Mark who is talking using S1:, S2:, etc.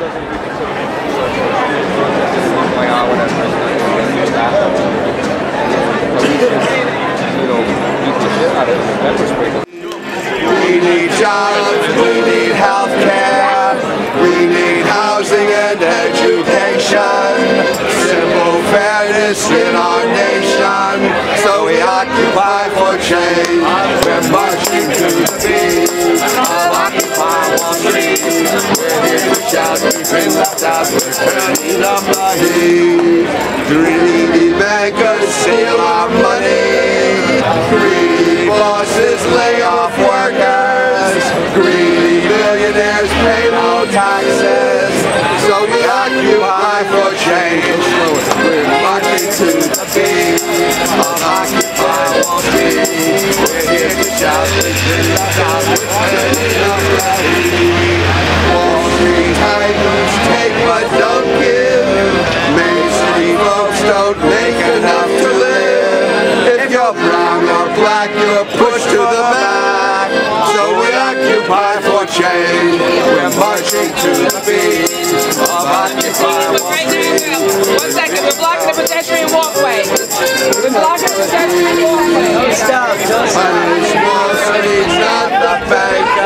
S1: We need jobs, we need health care, we need housing and education, simple fairness in our nation, so we occupy for change. We're marching to the beat of Occupy Wall Street. We're here to shout, we've been left out, we're turning up the heat. Greedy bankers steal our money, greedy bosses lay off workers, greedy millionaires pay no taxes, so we occupy for change. We're marching to the beat of Occupy Wall Street. We're here to shout, we've been left out, we're turning up the heat. Wall Street titans take but don't give, Main Street folks don't make enough to live. If you're brown or black, you're pushed to the back, so we occupy for change. We're marching to the beat of Occupy Wall Street.
S2: 1 second, we're blocking the pedestrian walkway. We're blocking the pedestrian walkway.
S1: Punish Wall Street, not the bank.